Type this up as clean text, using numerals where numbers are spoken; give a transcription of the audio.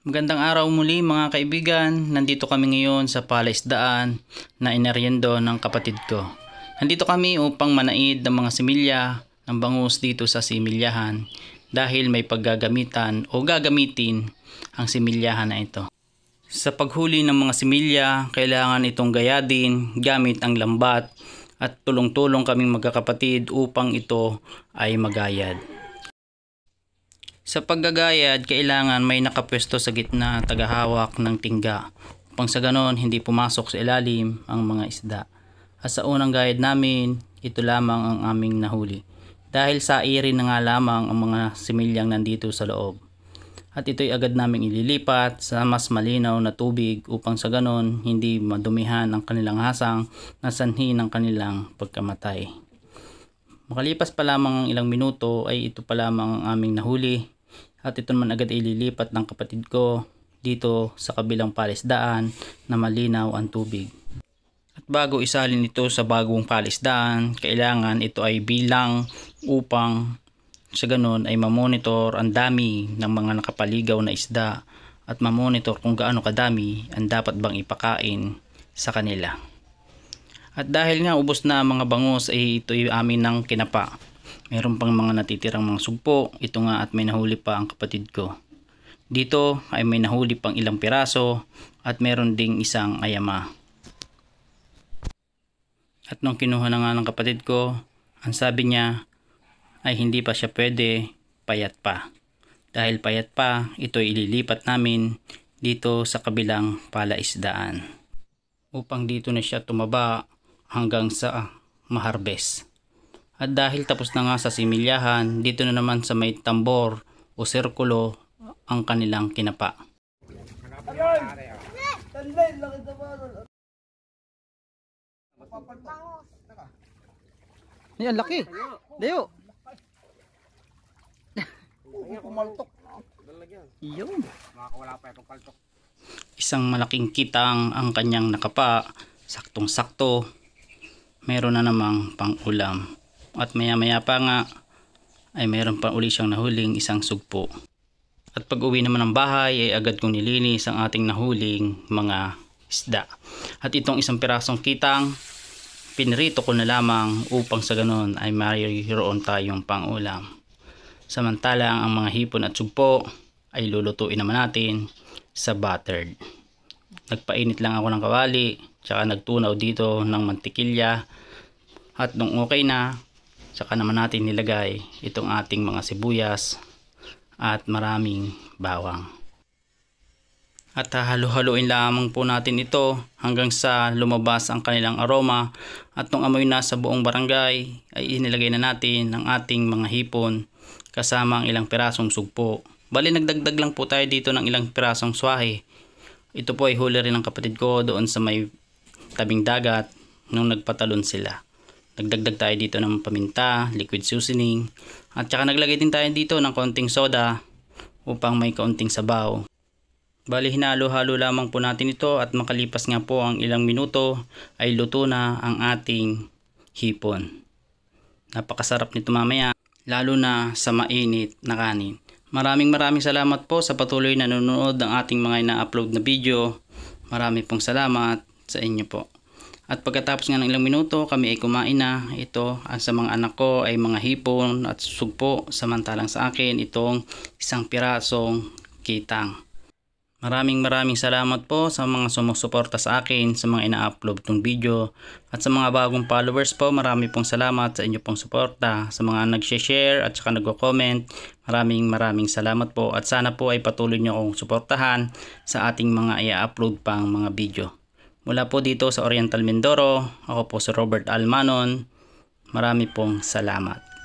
Magandang araw muli mga kaibigan. Nandito kami ngayon sa palaisdaan na inaryendo ng kapatid ko. Nandito kami upang manaid ng mga similya ng bangus dito sa similyahan dahil may paggagamitan o gagamitin ang similyahan na ito. Sa paghuli ng mga similya, kailangan itong gayadin gamit ang lambat at tulong-tulong kaming magkakapatid upang ito ay magayad. Sa paggagayad, kailangan may nakapwesto sa gitna tagahawak ng tingga upang sa ganon hindi pumasok sa ilalim ang mga isda. At sa unang gayad namin, ito lamang ang aming nahuli dahil sa iri na nga lamang ang mga similyang nandito sa loob. At ito'y agad naming ililipat sa mas malinaw na tubig upang sa ganon hindi madumihan ang kanilang hasang na sanhi ng kanilang pagkamatay. Makalipas pa lamang ang ilang minuto ay ito pa lamang ang aming nahuli. At ito naman agad ililipat ng kapatid ko dito sa kabilang palaisdaan na malinaw ang tubig. At bago isalin ito sa bagong palaisdaan, kailangan ito ay bilang upang sa ganon ay mamonitor ang dami ng mga nakapaligaw na isda at mamonitor kung gaano kadami ang dapat bang ipakain sa kanila. At dahil nga ubos na ang mga bangus ay ito ay amin ng kinapa. Meron pang mga natitirang mga sugpo, ito nga at may nahuli pa ang kapatid ko. Dito ay may nahuli pang ilang piraso at meron ding isang ayama. At nung kinuha na nga ng kapatid ko, ang sabi niya ay hindi pa siya pwede, payat pa. Dahil payat pa, ito ililipat namin dito sa kabilang palaisdaan. Upang dito na siya tumaba hanggang sa maharbes. At dahil tapos na nga sa similyahan, dito na naman sa may tambor o sirkulo ang kanilang kinapa. Yan, laki. Dayo. Yun. Isang malaking kitang ang kanyang nakapa. Saktong-sakto. Meron na namang pang-ulam. At maya-maya pa nga ay meron pa uli siyang nahuling isang sugpo. At pag uwi naman ng bahay ay agad kong nilinis ang ating nahuling mga isda. At itong isang pirasong kitang pinrito ko na lamang upang sa ganon ay mayroon tayong pang-ulam. Samantalang ang mga hipon at sugpo ay lulutuin naman natin sa buttered. Nagpainit lang ako ng kawali tsaka nagtunaw dito ng mantikilya. At nung okay na, saka naman natin nilagay itong ating mga sibuyas at maraming bawang. At halo-haluin lamang po natin ito hanggang sa lumabas ang kanilang aroma. At nung amoy na sa buong barangay ay inilagay na natin ang ating mga hipon kasama ang ilang pirasong sugpo. Bali nagdagdag lang po tayo dito ng ilang pirasong swahe. Ito po ay huli rin ng kapatid ko doon sa may tabing dagat nung nagpatalon sila. Nagdagdag tayo dito ng paminta, liquid seasoning, at saka naglagay din tayo dito ng konting soda upang may kaunting sabaw. Bali hinalo-halo lamang po natin ito at makalipas nga po ang ilang minuto ay luto na ang ating hipon. Napakasarap nito mamaya, lalo na sa mainit na kanin. Maraming salamat po sa patuloy na nanonood ng ating mga ina-upload na video. Marami pong salamat sa inyo po. At pagkatapos nga ng ilang minuto, kami ay kumain na. Ito, sa mga anak ko ay mga hipon at sugpo. Samantalang sa akin, itong isang pirasong kitang. Maraming salamat po sa mga sumusuporta sa akin sa mga ina-upload kong video. At sa mga bagong followers po, marami pong salamat sa inyo pong suporta. Sa mga nag-share at saka nag-comment, maraming salamat po. At sana po ay patuloy nyo akong suportahan sa ating mga i-upload pang mga video. Mula po dito sa Oriental Mindoro, ako po si Robert Almanon. Marami pong salamat.